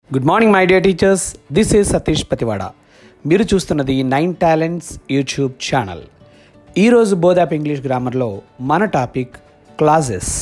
Good morning my dear teachers, this is Satish Pativada. మీరు చూస్తున్నది 9 talents YouTube channel. ఈరోజు బోధాప్ English గ్రామర్లో మన టాపిక్ క్లాజెస్.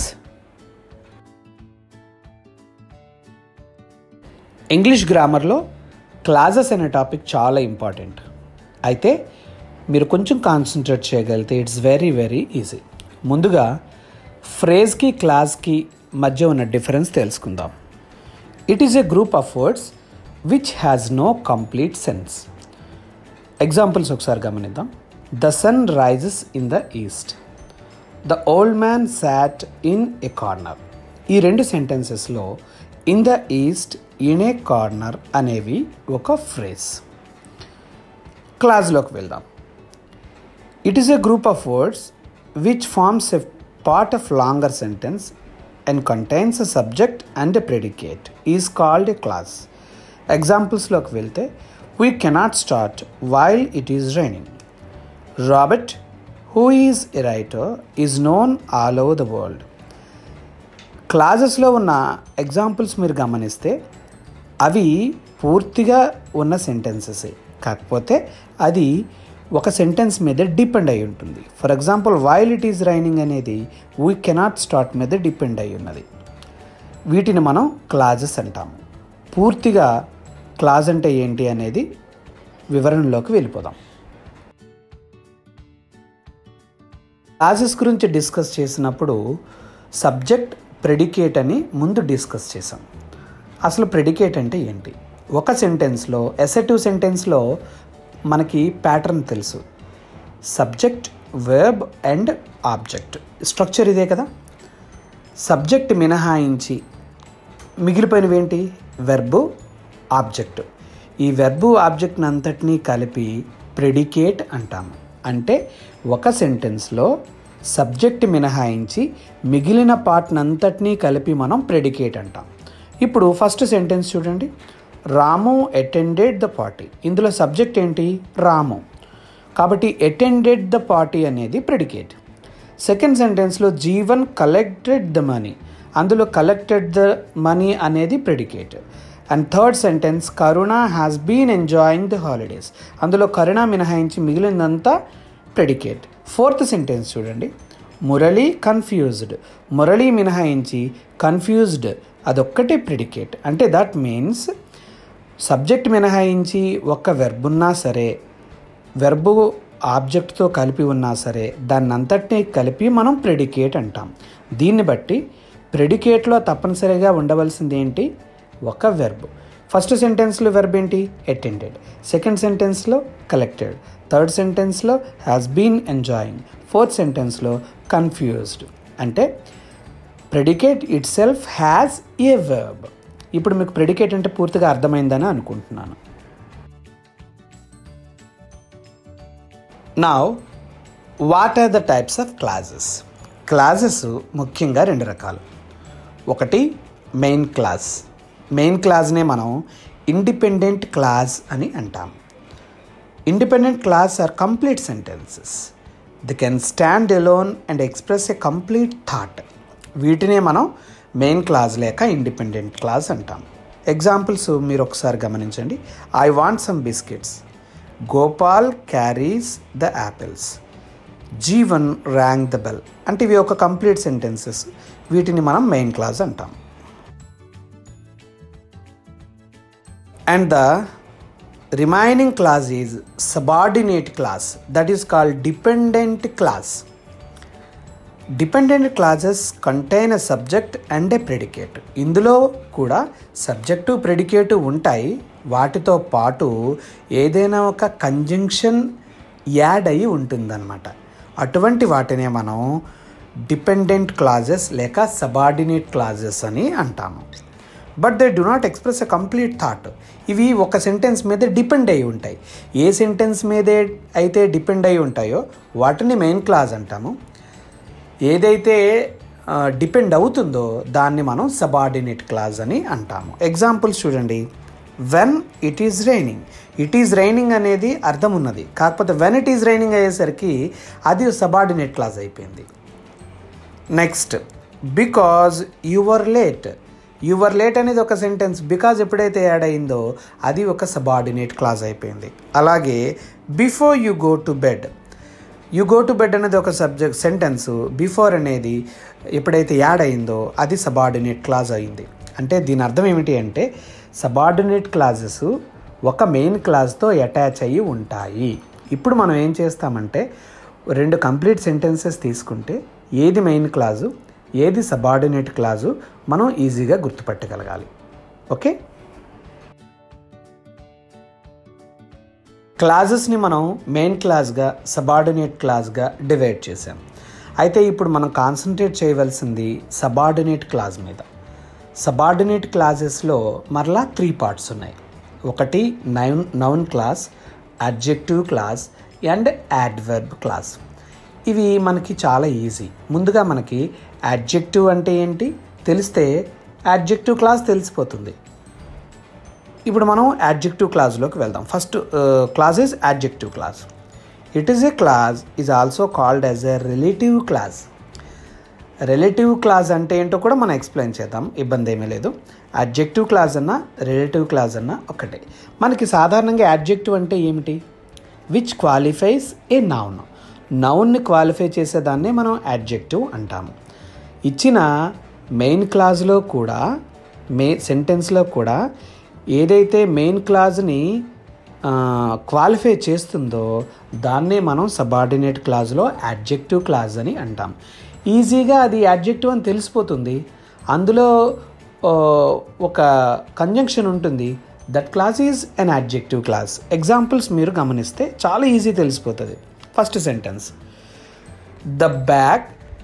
ఇంగ్లీష్ గ్రామర్లో క్లాజెస్ అనే టాపిక్ చాలా ఇంపార్టెంట్. అయితే మీరు కొంచెం కాన్సన్ట్రేట్ చేయగలిగితే ఇట్స్ వెరీ వెరీ ఈజీ. ముందుగా ఫ్రేజ్కి క్లాజ్కి మధ్య ఉన్న డిఫరెన్స్ తెలుసుకుందాం. It is a group of words which has no complete sense. Examples ఒకసారి గమనిద్దాం. The sun rises in the east. The old man sat in a corner. ఈ రెండు సెంటెన్సెస్లో in the east, in a corner అనేవి ఒక phrase. క్లాజ్లోకి వెళ్దాం. It is a group of words which forms a part of longer sentence and contains a subject and a predicate is called a clause. Examples loki velte, we cannot start while it is raining. Robert, who is a writer, is known all over the world. Clauses లో ఉన్న examples మీరు గమనిస్తే అవి పూర్తిగా ఉన్న sentences, కాకపోతే అది ఒక సెంటెన్స్ మీద డిపెండ్ అయి ఉంటుంది. For example while it is raining అనేది వీ కెనాట్ స్టార్ట్ మీద డిపెండ్ అయి ఉన్నది. వీటిని మనం క్లాజెస్ అంటాము. పూర్తిగా క్లాజ్ అంటే ఏంటి అనేది వివరణలోకి వెళ్ళిపోదాం. క్లాజెస్ గురించి డిస్కస్ చేసినప్పుడు సబ్జెక్ట్ ప్రెడికేట్ అని ముందు డిస్కస్ చేసాం. అసలు ప్రెడికేట్ అంటే ఏంటి? ఒక సెంటెన్స్లో అసెటివ్ సెంటెన్స్లో మనకి ప్యాటర్న్ తెలుసు. Subject, verb and object. Structure ఇదే కదా. సబ్జెక్ట్ మినహాయించి మిగిలిపోయినవి ఏంటి? Verb, object. ఈ వెర్బు ఆబ్జెక్ట్ని అంతటినీ కలిపి ప్రెడికేట్ అంటాము. అంటే ఒక సెంటెన్స్లో సబ్జెక్ట్ మినహాయించి మిగిలిన పార్ట్ని అంతటినీ కలిపి మనం ప్రెడికేట్ అంటాం. ఇప్పుడు ఫస్ట్ సెంటెన్స్ చూడండి. Ramu attended the party. ఇందులో సబ్జెక్ట్ ఏంటి? రాము. కాబట్టి అటెండెడ్ ద పార్టీ అనేది ప్రెడికేట్. సెకండ్ సెంటెన్స్లో జీవన్ కలెక్టెడ్ ద మనీ. అందులో కలెక్టెడ్ ద మనీ అనేది predicate. And third sentence Karuna has been enjoying the holidays. అందులో కరుణ మినహాయించి మిగిలినంతా ప్రెడికేట్. ఫోర్త్ సెంటెన్స్ చూడండి. మురళి కన్ఫ్యూజ్డ్. మురళి మినహాయించి కన్ఫ్యూజ్డ్ అదొక్కటే ప్రెడికేట్. అంటే దట్ మీన్స్ సబ్జెక్ట్ మినహాయించి ఒక్క వెర్బ్ ఉన్నా సరే, వెర్బు ఆబ్జెక్ట్తో కలిపి ఉన్నా సరే, దాన్ని అంతటినీ కలిపి మనం ప్రెడికేట్ అంటాం. దీన్ని బట్టి ప్రెడికేట్లో తప్పనిసరిగా ఉండవలసింది ఏంటి? ఒక వెర్బ్. ఫస్ట్ సెంటెన్స్లో వెర్బ్ ఏంటి? అటెండెడ్. సెకండ్ సెంటెన్స్లో కలెక్టెడ్. థర్డ్ సెంటెన్స్లో హ్యాస్ బీన్ ఎంజాయింగ్. ఫోర్త్ సెంటెన్స్లో కన్ఫ్యూజ్డ్. అంటే predicate itself has a verb. ఇప్పుడు మీకు ప్రెడికేట్ అంటే పూర్తిగా అర్థమైందని అనుకుంటున్నాను. Now what are the types of clauses? Clauses ముఖ్యంగా రెండు రకాలు. ఒకటి మెయిన్ క్లాజ్. మెయిన్ క్లాజ్నే మనం ఇండిపెండెంట్ క్లాజ్ అని అంటాం. Independent clause are complete sentences. They can stand alone and express a complete thought. వీటినే మనం మెయిన్ క్లాజ్ లేక ఇండిపెండెంట్ క్లాజ్ అంటాం. ఎగ్జాంపుల్స్ మీరు ఒకసారి గమనించండి. I want some biscuits. Gopal carries the apples. Jeevan rang the bell. అంటే ఇవి ఒక కంప్లీట్ సెంటెన్సెస్. వీటిని మనం మెయిన్ క్లాజ్ అంటాం. And the remaining clause is subordinate clause. That is called dependent clause. Dependent clauses contain a subject and a predicate. ఇందులో కూడా subject predicate ఉంటాయి. వాటితో పాటు ఏదైనా ఒక కంజంక్షన్ యాడ్ అయ్యి ఉంటుందన్నమాట. అటువంటి వాటినే మనం డిపెండెంట్ క్లాజెస్ లేక సబార్డినేట్ క్లాజెస్ అని అంటాము. But they do not express a complete thought. ఇవి ఒక సెంటెన్స్ మీద డిపెండ్ అయి ఉంటాయి. ఏ సెంటెన్స్ మీదే అయితే డిపెండ్ అయి ఉంటాయో వాటిని మెయిన్ క్లాజ్ అంటాము. ఏదైతే డిపెండ్ అవుతుందో దాన్ని మనం సబార్డినేట్ క్లాజ్ అని అంటాము. ఎగ్జాంపుల్స్ చూడండి. When it is raining. It is raining అనేది అర్థం ఉన్నది, కాకపోతే వెన్ ఇట్ ఈజ్ రైనింగ్ అయ్యేసరికి అది సబార్డినేట్ క్లాజ్ అయిపోయింది. Next, because you were late. Your late అనేది ఒక సెంటెన్స్, బికాజ్ ఎప్పుడైతే యాడ్ అయిందో అది ఒక సబార్డినేట్ క్లాజ్ అయిపోయింది. అలాగే before you go to bed, you go to bed అనేది ఒక సబ్జెక్ట్ సెంటెన్స్, బిఫోర్ అనేది ఎప్పుడైతే యాడ్ అయిందో అది సబార్డినేట్ క్లాజ్ అయింది. అంటే దీని అర్థం ఏమిటి అంటే సబార్డినేట్ క్లాజెస్ ఒక మెయిన్ క్లాజ్తో అటాచ్ అయ్యి ఉంటాయి. ఇప్పుడు మనం ఏం చేస్తామంటే 2 కంప్లీట్ సెంటెన్సెస్ తీసుకుంటే ఏది మెయిన్ క్లాజు ఏది సబార్డినేట్ క్లాజు మనం ఈజీగా గుర్తుపట్టగలగాలి. ఓకే, క్లాజెస్ని మనం మెయిన్ క్లాజ్గా సబార్డినేట్ క్లాజ్గా డివైడ్ చేసాం. అయితే ఇప్పుడు మనం కాన్సన్ట్రేట్ చేయవలసింది సబార్డినేట్ క్లాజ్ మీద. సబార్డినేట్ క్లాజెస్లో మరలా 3 పార్ట్స్ ఉన్నాయి. ఒకటి noun clause, adjective clause and adverb clause. ఇవి మనకి చాలా ఈజీ. ముందుగా మనకి యాడ్జెక్టివ్ అంటే ఏంటి తెలిస్తే యాడ్జెక్టివ్ క్లాస్ తెలిసిపోతుంది. ఇప్పుడు మనం యాడ్జెక్టివ్ క్లాస్లోకి వెళ్దాం. First clause is adjective clause. It is a clause is also called as a relative clause. Relative clause అంటే ఏంటో కూడా మనం ఎక్స్ప్లెయిన్ చేద్దాం, ఇబ్బంది ఏమీ లేదు. అడ్జెక్టివ్ క్లాస్ అన్నా రిలేటివ్ క్లాస్ అన్నా ఒకటే. మనకి సాధారణంగా యాడ్జెక్టివ్ అంటే ఏమిటి? Which qualifies a noun. నౌన్ని క్వాలిఫై చేసేదాన్నే మనం యాడ్జెక్టివ్ అంటాము. ఇచ్చిన మెయిన్ క్లాజ్లో కూడా సెంటెన్స్లో కూడా ఏదైతే మెయిన్ క్లాజ్ని క్వాలిఫై చేస్తుందో దాన్నే మనం సబార్డినేట్ క్లాజ్లో యాడ్జెక్టివ్ క్లాజ్ అని అంటాం. ఈజీగా అది యాడ్జెక్టివ్ అని తెలిసిపోతుంది. అందులో ఒక కంజంక్షన్ ఉంటుంది. That clause is an adjective clause. Examples మీరు గమనిస్తే చాలా ఈజీ తెలిసిపోతుంది. First sentence, the bag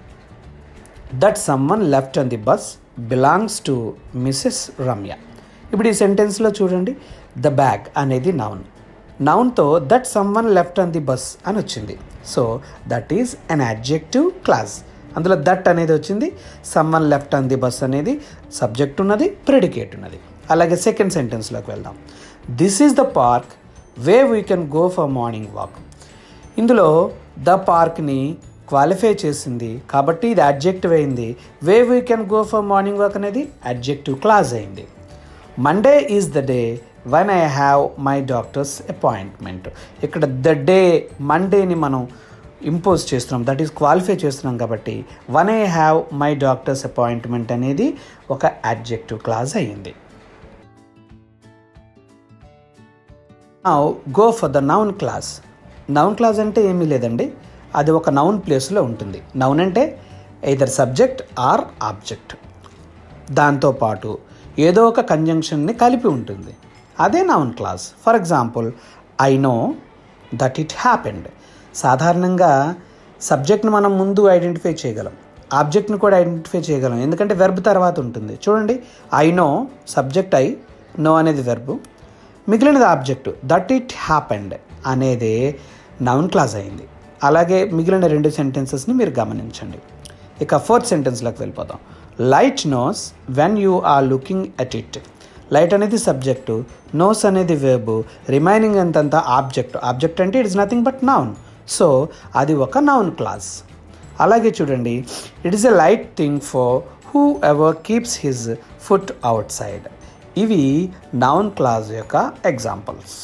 that someone left on the bus belongs to Mrs Ramya. ఇప్పుడు ఈ సెంటెన్స్లో చూడండి, ద బ్యాగ్ అనేది నౌన్తో that someone left on the bus అని వచ్చింది. So that is an adjective clause. అందులో దట్ అనేది వచ్చింది, someone left on the bus అనేది సబ్జెక్ట్ ఉన్నది, ప్రెడికేట్ ఉన్నది. అలాగే సెకండ్ సెంటెన్స్లోకి వెళ్దాం. This is the park way we can go for morning walk. ఇందులో ద పార్క్ని క్వాలిఫై చేసింది కాబట్టి ఇది అడ్జెక్టివ్ అయింది. Way we can go for morning walk అనేది అడ్జెక్టివ్ క్లాజ్ అయింది. Monday is the day when I have my doctor's appointment. ఇక్కడ the day మండేని మనం ఇంపోజ్ చేస్తున్నాం, దట్ ఈస్ క్వాలిఫై చేస్తున్నాం కాబట్టి one I have my doctor's appointment అనేది ఒక అడ్జెక్టివ్ క్లాజ్ అయ్యింది. Now go for the noun class. Noun clause అంటే ఏమీ లేదండి, అది ఒక నౌన్ ప్లేస్లో ఉంటుంది. నౌన్ అంటే ఎయిదర్ సబ్జెక్ట్ ఆర్ ఆబ్జెక్ట్, దాంతోపాటు ఏదో ఒక కంజంక్షన్ని కలిపి ఉంటుంది, అదే noun clause. For example, I know that it happened. సాధారణంగా సబ్జెక్ట్ని మనం ముందు ఐడెంటిఫై చేయగలం, ఆబ్జెక్ట్ని కూడా ఐడెంటిఫై చేయగలం, ఎందుకంటే వెర్బ్ తర్వాత ఉంటుంది. చూడండి, I know subject, I know అనేది వెర్బ్, మిగిలినది ఆబ్జెక్ట్. దట్ ఇట్ హ్యాపెండ్ అనేది నౌన్ క్లాజ్ అయింది. అలాగే మిగిలిన 2 సెంటెన్సెస్ని మీరు గమనించండి. ఇక ఫోర్త్ సెంటెన్స్లోకి వెళ్ళిపోదాం. Light knows when you are looking at it. Light అనేది సబ్జెక్టు, నోస్ అనేది వెర్బ్, రిమైనింగ్ అంతంతా ఆబ్జెక్ట్. ఆబ్జెక్ట్ అంటే it is nothing but noun. So అది ఒక నౌన్ క్లాస్. అలాగే చూడండి, it is a light thing for whoever keeps his foot outside. ఇవి noun clause యొక్క examples.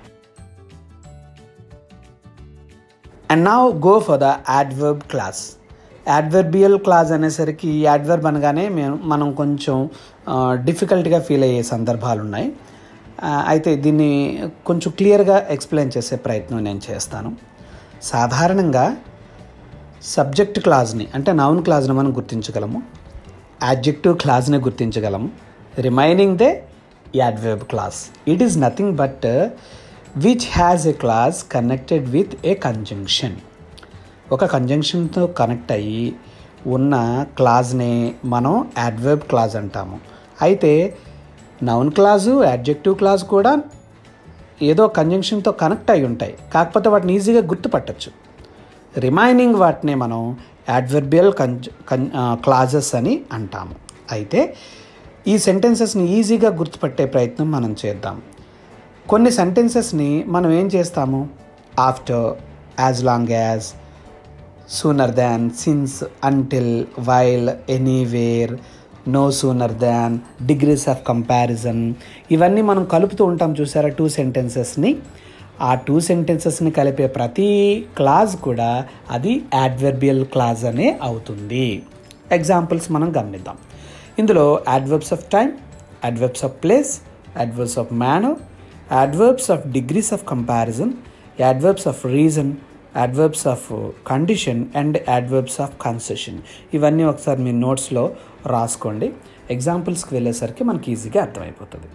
And now go for the adverb clause. Adverbial clause అనేసరికి adverb అనగానే మనం కొంచెం డిఫికల్ట్గా ఫీల్ అయ్యే సందర్భాలు ఉన్నాయి. అయితే దీన్ని కొంచెం క్లియర్గా ఎక్స్ప్లెయిన్ చేసే ప్రయత్నం నేను చేస్తాను. సాధారణంగా సబ్జెక్ట్ క్లాజ్ని అంటే నౌన్ క్లాజ్ని మనం గుర్తించగలము, యాడ్జెక్టివ్ క్లాజ్ని గుర్తించగలము, remaining they adverb clause. It is nothing but which has a clause connected with a conjunction. ఒక కంజంక్షన్తో కనెక్ట్ అయ్యి ఉన్న క్లాజ్నే మనం యాడ్వర్బ్ క్లాజ్ అంటాము. అయితే నౌన్ క్లాజు, యాడ్జెక్టివ్ క్లాజ్ కూడా ఏదో కంజంక్షన్తో కనెక్ట్ అయి ఉంటాయి, కాకపోతే వాటిని ఈజీగా గుర్తుపట్టచ్చు. రిమైనింగ్ వాటినే మనం యాడ్వర్బియల్ క్లాజెస్ అని అంటాము. అయితే ఈ సెంటెన్సెస్ని ఈజీగా గుర్తుపట్టే ప్రయత్నం మనం చేద్దాం. కొన్ని సెంటెన్సెస్ని మనం ఏం చేస్తాము, after, as long as, sooner than, since, until, while, anywhere, no sooner than, degrees of comparison, ఇవన్నీ మనం కలుపుతూ ఉంటాం చూసారా 2 సెంటెన్సెస్ని. ఆ 2 సెంటెన్సెస్ని కలిపే ప్రతి క్లాజ్ కూడా అది యాడ్వర్బియల్ క్లాజ్ అనే అవుతుంది. ఎగ్జాంపుల్స్ మనం గమనిద్దాం. ఇందులో adverbs of time, adverbs of place, adverbs of manner, adverbs of degrees of comparison, adverbs of reason, adverbs of condition and adverbs of concession. ఇవన్నీ ఒకసారి మీ నోట్స్లో రాసుకోండి. ఎగ్జాంపుల్స్కి వెళ్ళేసరికి మనకి ఈజీగా అర్థమైపోతుంది.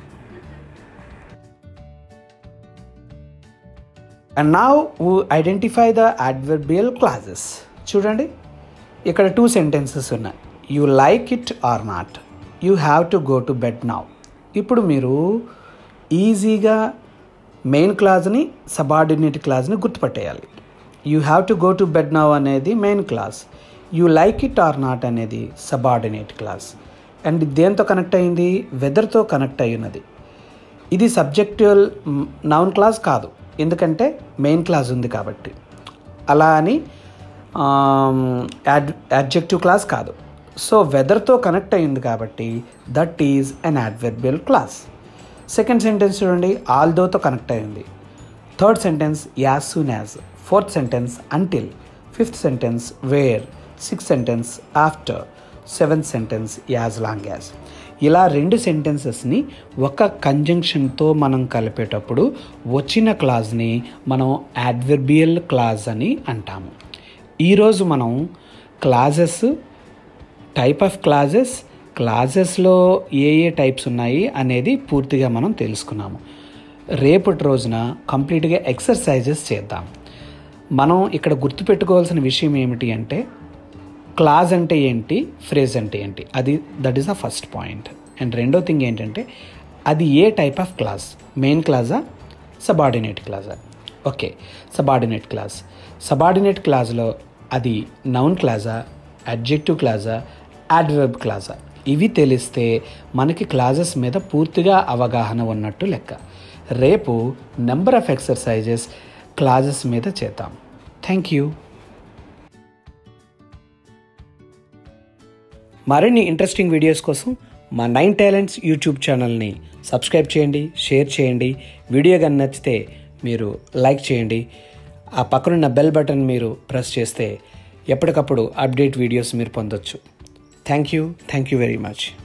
And now we identify the adverbial clauses. చూడండి, ఇక్కడ 2 sentences ఉన్నాయి. You like it or not, you have to go to bed now. ఇప్పుడు మీరు ఈజీగా మెయిన్ క్లాజ్ని, సబార్డినేట్ క్లాజ్ని గుర్తుపట్టేయాలి. You have to go to bed now అనేది main clause, you like it or not అనేది సబార్డినేట్ క్లాజ్. అండ్ దేంతో connect అయింది? వెదర్తో కనెక్ట్ అయి ఉన్నది. ఇది సబ్జెక్టువల్ నౌన్ క్లాజ్ కాదు, ఎందుకంటే మెయిన్ క్లాజ్ ఉంది కాబట్టి. అలా అని యాడ్జెక్టివ్ క్లాజ్ కాదు. సో వెదర్తో కనెక్ట్ అయింది కాబట్టి that is an adverbial clause. Second sentence చూడండి, ఆల్దోతో కనెక్ట్ అయింది. Third sentence as soon as. Fourth sentence until. Fifth sentence where. Sixth sentence after. Seventh sentence as long as. ఇలా 2 సెంటెన్సెస్ని ఒక కంజంక్షన్తో మనం కలిపేటప్పుడు వచ్చిన క్లాజ్ని మనం యాడ్వర్బియల్ క్లాజ్ అని అంటాము. ఈరోజు మనం క్లాజెస్, టైప్ ఆఫ్ క్లాజెస్, క్లాజెస్లో ఏ టైప్స్ ఉన్నాయి అనేది పూర్తిగా మనం తెలుసుకున్నాము. రేపటి రోజున కంప్లీట్గా ఎక్సర్సైజెస్ చేద్దాం. మనం ఇక్కడ గుర్తుపెట్టుకోవాల్సిన విషయం ఏమిటి అంటే క్లాజ్ అంటే ఏంటి, ఫ్రేజ్ అంటే ఏంటి, that is the first point. And రెండో థింగ్ ఏంటంటే అది ఏ టైప్ ఆఫ్ క్లాజ్, మెయిన్ క్లాజా, సబార్డినేట్ క్లాజా. Okay, subordinate clause. సబార్డినేట్ క్లాజ్లో అది నౌన్ క్లాజా, అడ్జెక్టివ్ క్లాజా, యాడ్వర్బ్ క్లాజా, ఇవి తెలిస్తే మనకి క్లాజెస్ మీద పూర్తిగా అవగాహన ఉన్నట్టు లెక్క. రేపు నెంబర్ ఆఫ్ ఎక్సర్సైజెస్ క్లాజెస్ మీద చేద్దాం. Thank you. మరిన్ని ఇంట్రెస్టింగ్ వీడియోస్ కోసం మా 9 టాలెంట్స్ యూట్యూబ్ ఛానల్ని సబ్స్క్రైబ్ చేయండి, షేర్ చేయండి. వీడియో కానీ నచ్చితే మీరు లైక్ చేయండి. ఆ పక్కనున్న బెల్ బటన్ మీరు ప్రెస్ చేస్తే ఎప్పటికప్పుడు అప్డేట్ వీడియోస్ మీరు పొందొచ్చు. Thank you very much.